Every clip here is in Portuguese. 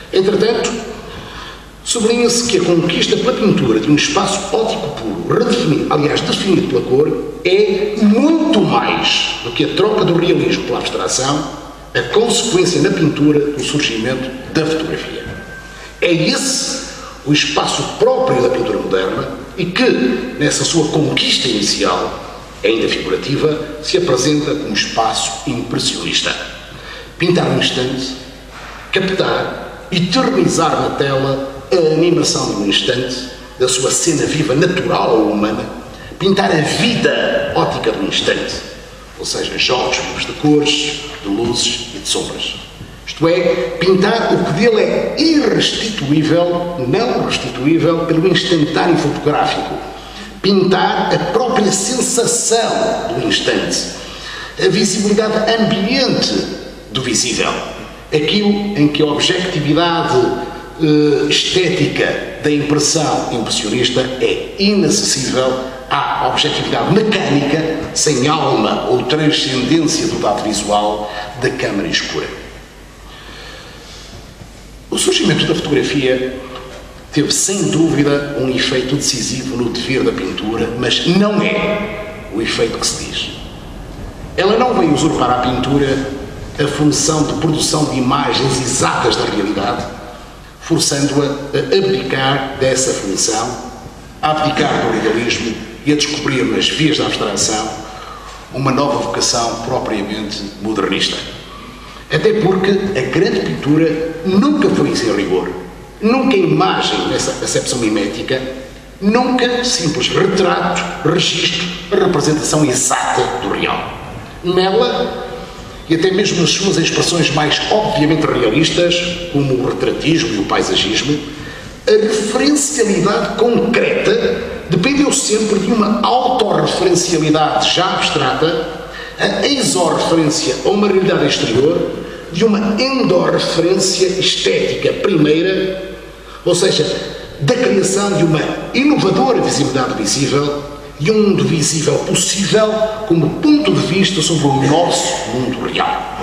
Entretanto, sublinha-se que a conquista pela pintura de um espaço óptico puro, definido pela cor, é muito mais do que a troca do realismo pela abstração, a consequência na pintura do surgimento da fotografia. É esse o espaço próprio da pintura moderna e que, nessa sua conquista inicial, ainda figurativa, se apresenta como espaço impressionista. Pintar um instante, captar, eternizar na tela a animação de um instante, da sua cena viva, natural ou humana, pintar a vida óptica do instante, ou seja, jogos vivos de cores, de luzes e de sombras. Isto é, pintar o que dele é irrestituível, não restituível pelo instantâneo fotográfico. Pintar a própria sensação do instante, a visibilidade ambiente do visível, aquilo em que a objetividade estética da impressão impressionista é inacessível à objetividade mecânica, sem alma ou transcendência do dado visual da câmara escura. O surgimento da fotografia teve, sem dúvida, um efeito decisivo no dever da pintura, mas não é o efeito que se diz. Ela não veio usurpar à pintura a função de produção de imagens exatas da realidade, forçando-a a abdicar dessa função, a abdicar do realismo e a descobrir nas vias da abstração uma nova vocação propriamente modernista. Até porque a grande pintura nunca foi sem rigor, nunca imagem nessa acepção mimética, nunca simples retrato, registro, representação exata do real. Nela, e até mesmo nas suas expressões mais obviamente realistas, como o retratismo e o paisagismo, a referencialidade concreta dependeu sempre de uma autorreferencialidade já abstrata, a exorreferência a uma realidade exterior, de uma endorreferência estética primeira, ou seja, da criação de uma inovadora visibilidade visível e um mundo visível possível como ponto de vista sobre o nosso mundo real.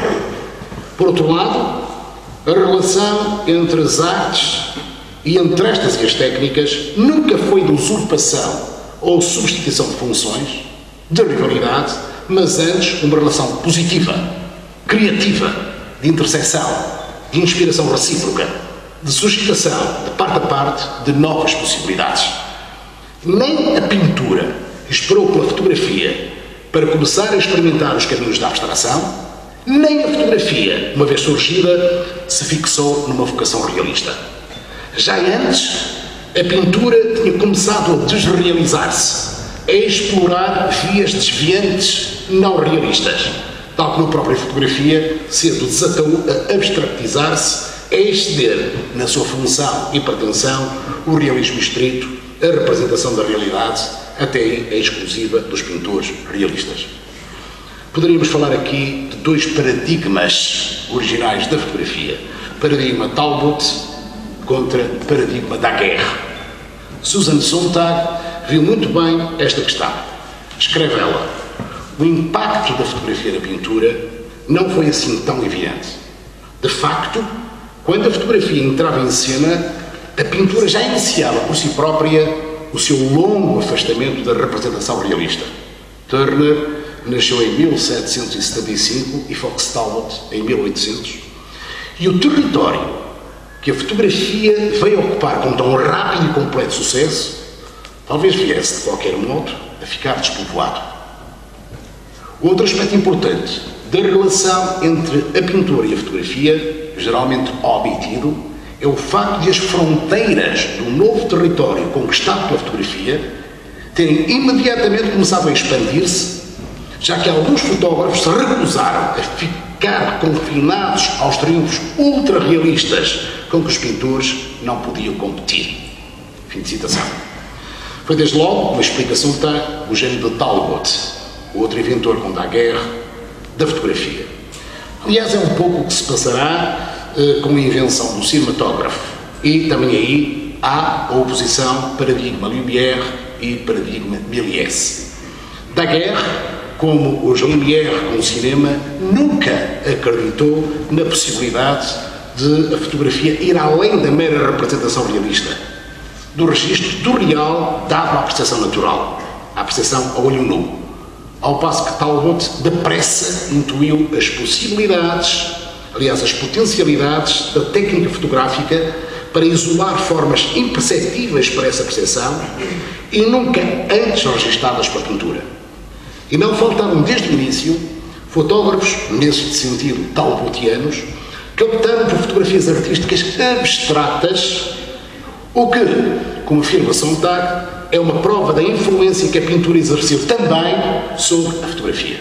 Por outro lado, a relação entre as artes e entre estas e as técnicas nunca foi de usurpação ou substituição de funções, de rivalidade, mas antes uma relação positiva, criativa, de interseção, de inspiração recíproca, de suscitação, de parte a parte, de novas possibilidades. Nem a pintura esperou pela fotografia para começar a experimentar os caminhos da abstração, nem a fotografia, uma vez surgida, se fixou numa vocação realista. Já antes, a pintura tinha começado a desrealizar-se, a explorar vias desviantes não realistas, tal como a própria fotografia cedo desatou a abstractizar-se, a exceder na sua função e pretensão o realismo estrito, a representação da realidade, até aí é exclusiva dos pintores realistas. Poderíamos falar aqui de dois paradigmas originais da fotografia. Paradigma Talbot contra paradigma Daguerre. Susan Sontag viu muito bem esta questão. Escreve ela: o impacto da fotografia na pintura não foi assim tão evidente. De facto, quando a fotografia entrava em cena, a pintura já iniciava por si própria o seu longo afastamento da representação realista. Turner nasceu em 1775 e Fox Talbot em 1800. E o território que a fotografia veio ocupar com tão rápido e completo sucesso, talvez viesse, de qualquer modo, a ficar despovoado. Outro aspecto importante da relação entre a pintura e a fotografia, geralmente omitido, é o facto de as fronteiras do novo território conquistado pela fotografia terem imediatamente começado a expandir-se, já que alguns fotógrafos se recusaram a ficar confinados aos triunfos ultra-realistas com que os pintores não podiam competir. Fim de citação. Foi desde logo uma explicação está o gênio de Talbot, o outro inventor com Daguerre da fotografia. Aliás, é um pouco o que se passará com a invenção do cinematógrafo. E também aí há a oposição paradigma Lumière e paradigma Méliès. Daguerre, como os Lumière com o cinema, nunca acreditou na possibilidade de a fotografia ir além da mera representação realista, do registro do real dado à percepção natural, à percepção a olho nu, ao passo que Talbot depressa intuiu as possibilidades, aliás, as potencialidades da técnica fotográfica para isolar formas imperceptíveis para essa percepção e nunca antes registadas pela pintura. E não faltaram desde o início fotógrafos, nesse sentido talbotianos, que optaram por fotografias artísticas abstratas, o que, como afirma Sontag, é uma prova da influência que a pintura exerceu também sobre a fotografia.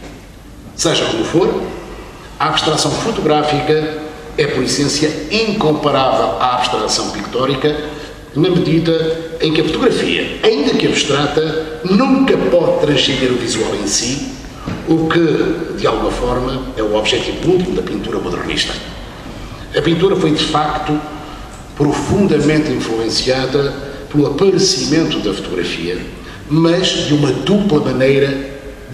Seja como for, a abstração fotográfica é, por essência, incomparável à abstração pictórica, na medida em que a fotografia, ainda que abstrata, nunca pode transcender o visual em si, o que, de alguma forma, é o objetivo último da pintura modernista. A pintura foi, de facto, profundamente influenciada pelo aparecimento da fotografia, mas de uma dupla maneira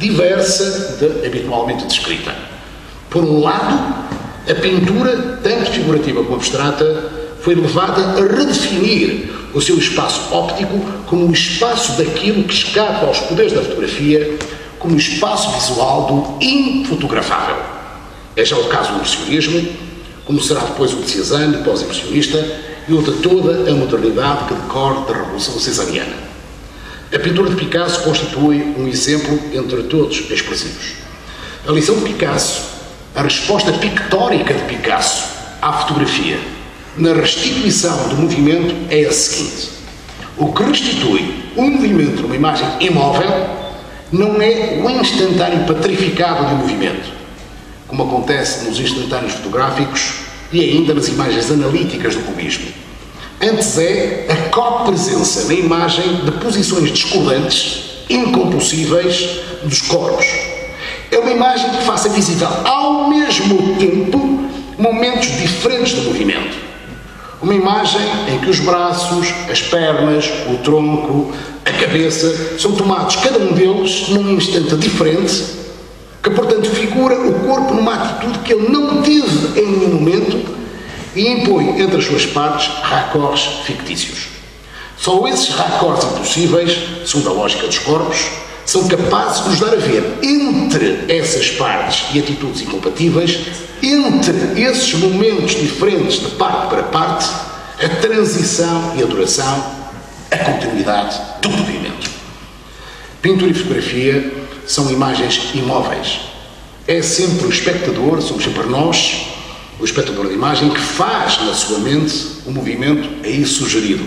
diversa da habitualmente descrita. Por um lado, a pintura, tanto figurativa como abstrata, foi levada a redefinir o seu espaço óptico como o espaço daquilo que escapa aos poderes da fotografia, como o espaço visual do infotografável. É já o caso do impressionismo, como será depois o de Cézanne, pós-impressionista, e o de toda a modernidade que decorre da Revolução Cesariana. A pintura de Picasso constitui um exemplo entre todos expressivos. A lição de Picasso, a resposta pictórica de Picasso à fotografia, na restituição do movimento, é a seguinte: o que restitui um movimento numa imagem imóvel não é o instantâneo petrificado de um movimento, como acontece nos instantâneos fotográficos e ainda nas imagens analíticas do cubismo. Antes é a copresença na imagem de posições discordantes, incompulsíveis dos corpos. É uma imagem que faça visível ao mesmo tempo momentos diferentes do movimento. Uma imagem em que os braços, as pernas, o tronco, a cabeça são tomados, cada um deles, num instante diferente, que, portanto, figura o corpo numa atitude que ele não teve em nenhum momento e impõe entre as suas partes raccords fictícios. Só esses raccords impossíveis, segundo a lógica dos corpos, são capazes de nos dar a ver entre essas partes e atitudes incompatíveis, entre esses momentos diferentes de parte para parte, a transição e a duração, a continuidade do movimento. Pintura e fotografia são imagens imóveis. É sempre o espectador, somos sempre nós, o espectador da imagem, que faz na sua mente o movimento aí sugerido.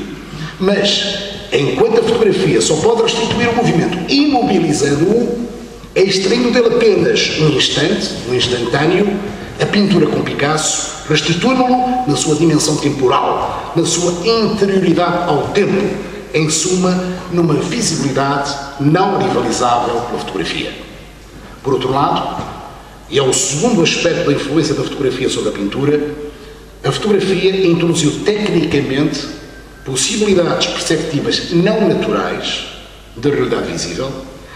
Mas, enquanto a fotografia só pode restituir o movimento imobilizando-o, extraindo dele apenas um instante, um instantâneo, a pintura com Picasso restitui-no na sua dimensão temporal, na sua interioridade ao tempo, em suma, numa visibilidade não rivalizável pela fotografia. Por outro lado, e é o segundo aspecto da influência da fotografia sobre a pintura, a fotografia introduziu tecnicamente possibilidades perceptivas não naturais da realidade visível,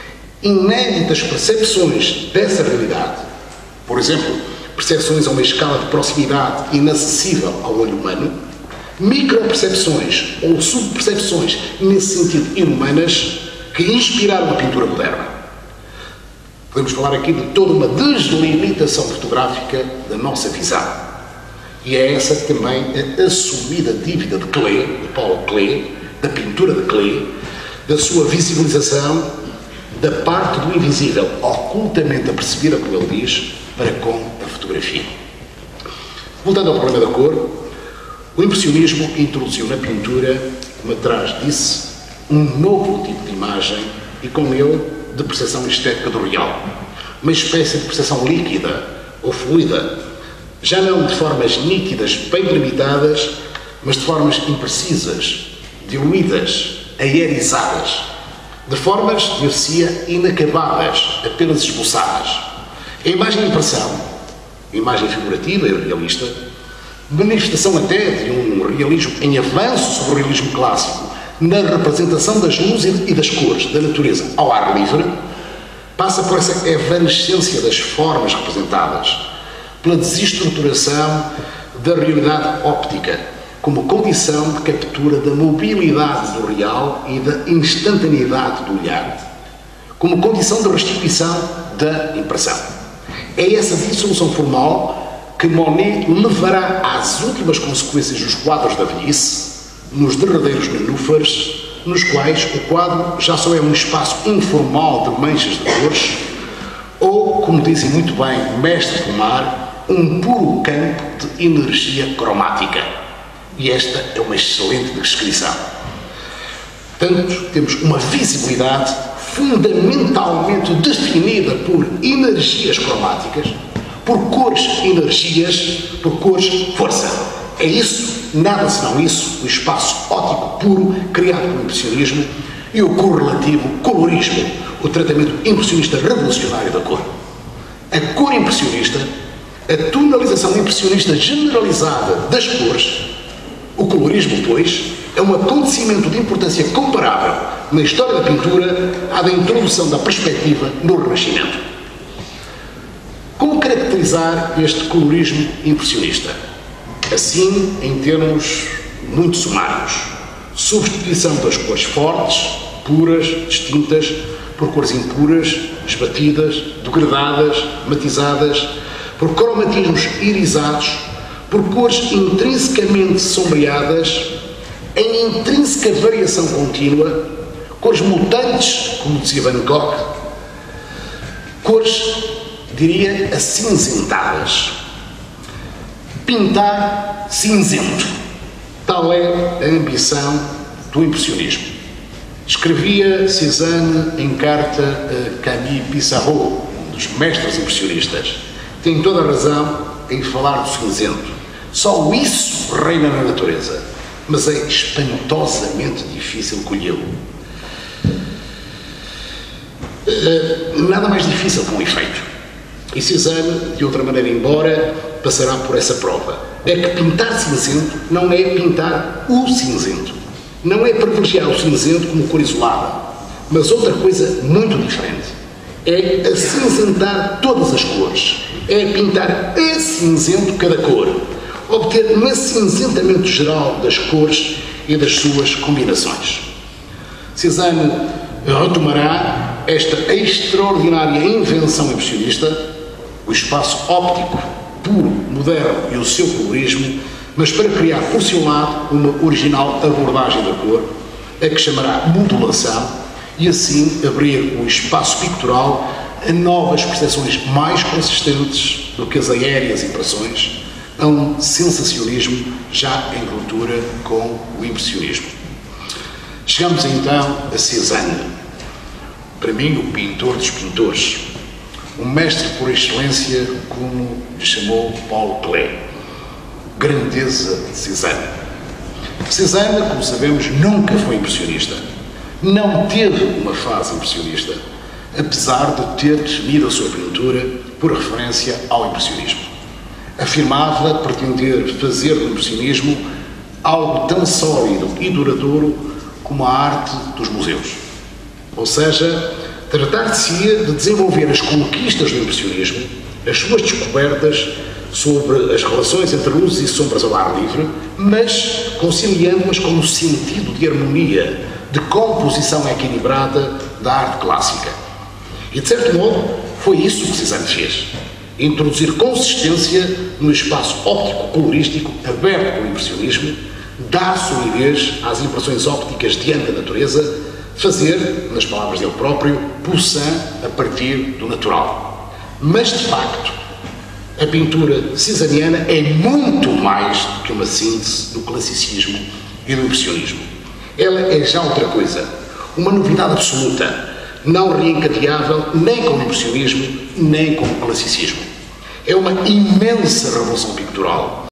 inéditas percepções dessa realidade, por exemplo, percepções a uma escala de proximidade inacessível ao olho humano, micropercepções ou subpercepções nesse sentido inumanas que inspiraram a pintura moderna. Podemos falar aqui de toda uma deslimitação fotográfica da nossa visão. E é essa também a assumida dívida de Klee, de Paul Klee, da pintura de Klee, da sua visibilização da parte do invisível ocultamente apercebida, como ele diz, para com a fotografia. Voltando ao problema da cor, o impressionismo introduziu na pintura, como atrás disse, um novo tipo de imagem e com ele de percepção estética do real. Uma espécie de percepção líquida ou fluida, já não de formas nítidas, bem limitadas, mas de formas imprecisas, diluídas, aerizadas, de formas, dir-se-ia, inacabadas, apenas esboçadas. A imagem de impressão, a imagem figurativa e realista, manifestação até de um realismo em avanço sobre o realismo clássico, na representação das luzes e das cores da natureza ao ar livre, passa por essa evanescência das formas representadas, pela desestruturação da realidade óptica como condição de captura da mobilidade do real e da instantaneidade do olhar, como condição de restituição da impressão. É essa dissolução formal que Monet levará às últimas consequências dos quadros da velhice, nos derradeiros nenúfares, nos quais o quadro já só é um espaço informal de manchas de cores, ou, como dizem muito bem Mestre Pomar, um puro campo de energia cromática. E esta é uma excelente descrição. Portanto, temos uma visibilidade fundamentalmente definida por energias cromáticas, por cores energias, por cores força. É isso, nada senão isso, o espaço óptico puro criado pelo impressionismo e o correlativo colorismo, o tratamento impressionista revolucionário da cor. A cor impressionista, a tonalização impressionista generalizada das cores, o colorismo, pois, é um acontecimento de importância comparável na história da pintura à da introdução da perspectiva no Renascimento. Como caracterizar este colorismo impressionista? Assim, em termos muito sumários: substituição das cores fortes, puras, distintas, por cores impuras, esbatidas, degradadas, matizadas, por cromatismos irisados, por cores intrinsecamente sombreadas, em intrínseca variação contínua, cores mutantes, como dizia Van Gogh, cores, diria, acinzentadas. Pintar cinzento. Tal é a ambição do impressionismo. Escrevia Cézanne em carta a Camille Pissarro, um dos mestres impressionistas. Tem toda a razão em falar do cinzento. Só isso reina na natureza, mas é espantosamente difícil colhê-lo. Nada mais difícil que um efeito. E Cézanne, de outra maneira, embora, passará por essa prova. É que pintar cinzento não é pintar o cinzento. Não é privilegiar o cinzento como cor isolada, mas outra coisa muito diferente. É acinzentar todas as cores. É pintar a cinzento cada cor. Obter um acinzentamento geral das cores e das suas combinações. Cézanne retomará esta extraordinária invenção impressionista, o espaço óptico puro, moderno e o seu colorismo, mas para criar por seu lado uma original abordagem da cor, a que chamará modulação, e assim abrir o espaço pictural a novas percepções mais consistentes do que as aéreas impressões, a um sensacionalismo já em ruptura com o impressionismo. Chegamos então a Cézanne, para mim o pintor dos pintores, um mestre por excelência, como lhe chamou Paul Klee. Grandeza de Cézanne. Cézanne, como sabemos, nunca foi impressionista. Não teve uma fase impressionista, apesar de ter definido a sua pintura por referência ao impressionismo. Afirmava pretender fazer do impressionismo algo tão sólido e duradouro como a arte dos museus. Ou seja, tratar-se-ia de desenvolver as conquistas do impressionismo, as suas descobertas sobre as relações entre luzes e sombras ao ar livre, mas conciliando-as com um sentido de harmonia, de composição equilibrada da arte clássica. E, de certo modo, foi isso que Cézanne fez. Introduzir consistência no espaço óptico-colorístico aberto pelo impressionismo, dar solidez às impressões ópticas diante da natureza, fazer, nas palavras dele próprio, Poussin a partir do natural. Mas, de facto, a pintura cezanniana é muito mais do que uma síntese do classicismo e do impressionismo. Ela é já outra coisa, uma novidade absoluta, não reencadeável nem com o impressionismo, nem com o classicismo. É uma imensa revolução pictural.